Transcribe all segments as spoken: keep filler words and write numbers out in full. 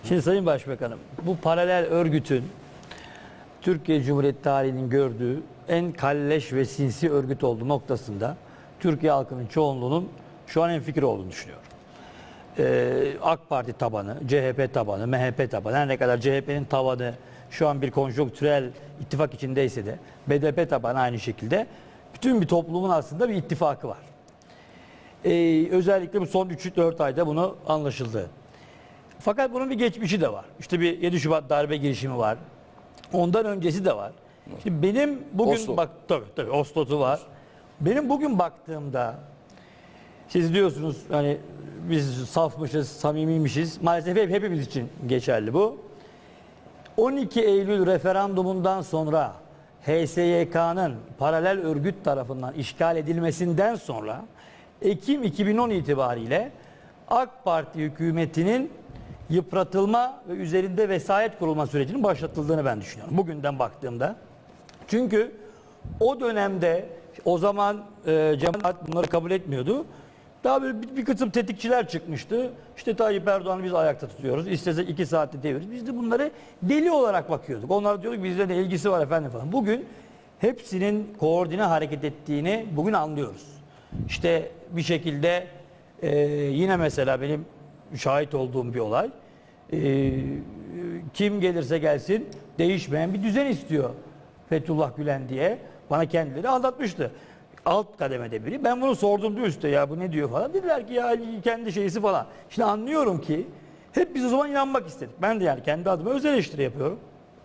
Şimdi Sayın Başbakanım, bu paralel örgütün Türkiye Cumhuriyeti tarihinin gördüğü en kalleş ve sinsi örgüt olduğu noktasında Türkiye halkının çoğunluğunun şu an hemfikir olduğunu düşünüyorum. Ee, AK Parti tabanı, C H P tabanı, M H P tabanı, her ne kadar C H P'nin tabanı şu an bir konjonktürel ittifak içindeyse de B D P tabanı aynı şekilde bütün bir toplumun aslında bir ittifakı var. Ee, özellikle bu son üç dört ayda bunu anlaşıldı. Fakat bunun bir geçmişi de var. İşte bir yedi Şubat darbe girişimi var. Ondan öncesi de var. Şimdi benim bugün Oslo. bak tabii tabii Oslo'su var. Benim bugün baktığımda siz diyorsunuz hani biz safmışız, samimiymişiz. Maalesef hep hepimiz için geçerli bu. on iki Eylül referandumundan sonra H S Y K'nın paralel örgüt tarafından işgal edilmesinden sonra Ekim iki bin on itibariyle AK Parti hükümetinin yıpratılma ve üzerinde vesayet kurulma sürecinin başlatıldığını ben düşünüyorum. Bugünden baktığımda. Çünkü o dönemde o zaman e, cemaat bunları kabul etmiyordu. Daha böyle bir, bir kısım tetikçiler çıkmıştı. İşte Tayyip Erdoğan'ı biz ayakta tutuyoruz. İstesek iki saatte deviririz. Biz de bunları deli olarak bakıyorduk. Onlar diyorduk bizde de ilgisi var efendim falan. Bugün hepsinin koordine hareket ettiğini bugün anlıyoruz. İşte bir şekilde e, yine mesela benim şahit olduğum bir olay. Ee, kim gelirse gelsin değişmeyen bir düzen istiyor Fethullah Gülen diye bana kendileri anlatmıştı. Alt kademede biri. Ben bunu sordum diyor üstte ya bu ne diyor falan. Dediler ki ya kendi şeysi falan. Şimdi anlıyorum ki hep biz o zaman inanmak istedik. Ben de yani kendi adıma öz eleştiri yapıyorum.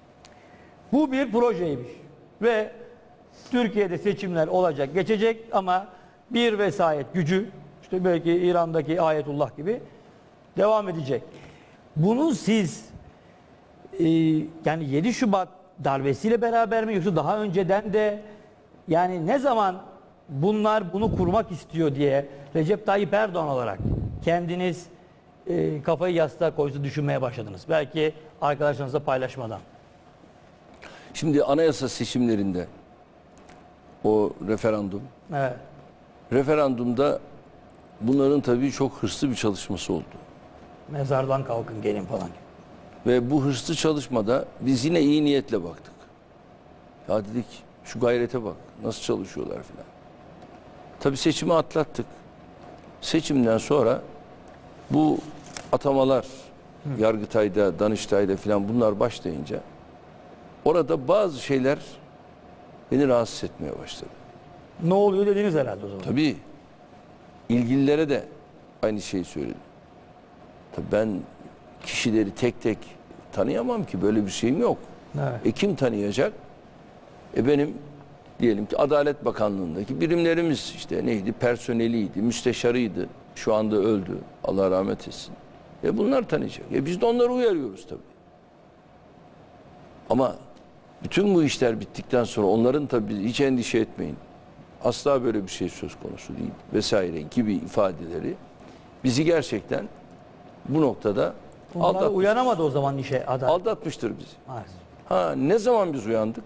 Bu bir projeymiş. Ve Türkiye'de seçimler olacak, geçecek ama bir vesayet gücü işte belki İran'daki Ayetullah gibi devam edecek. Bunu siz e, yani yedi Şubat darbesiyle beraber mi yoksa daha önceden de yani ne zaman bunlar bunu kurmak istiyor diye Recep Tayyip Erdoğan olarak kendiniz e, kafayı yastığa koyusu düşünmeye başladınız. Belki arkadaşlarınızla paylaşmadan. Şimdi anayasa seçimlerinde o referandum, Evet. referandumda bunların tabii çok hırslı bir çalışması oldu. Mezardan kalkın gelin falan. Ve bu hırslı çalışmada biz yine iyi niyetle baktık. Ya dedik şu gayrete bak nasıl çalışıyorlar filan. Tabii seçimi atlattık. Seçimden sonra bu atamalar Hı. Yargıtay'da, Danıştay'da filan bunlar başlayınca orada bazı şeyler beni rahatsız etmeye başladı. Ne oluyor dediniz herhalde o zaman. Tabii ilgililere de aynı şeyi söyledim. Tabii ben kişileri tek tek tanıyamam ki böyle bir şeyim yok. Evet. E kim tanıyacak? E benim diyelim ki Adalet Bakanlığı'ndaki birimlerimiz işte neydi? Personeliydi, müsteşarıydı. Şu anda öldü. Allah rahmet etsin. E bunlar tanıyacak. E biz de onları uyarıyoruz tabii. Ama bütün bu işler bittikten sonra onların tabii hiç endişe etmeyin. Asla böyle bir şey söz konusu değil vesaire gibi ifadeleri bizi gerçekten bu noktada Onlar uyanamadı o zaman işe adalet. Aldatmıştır bizi. Maalesef. Ha ne zaman biz uyandık?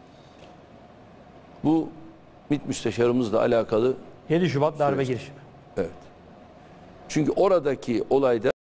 Bu MİT müsteşarımızla alakalı yedi Şubat darbe süreçte. girişimi. Evet. Çünkü oradaki olayda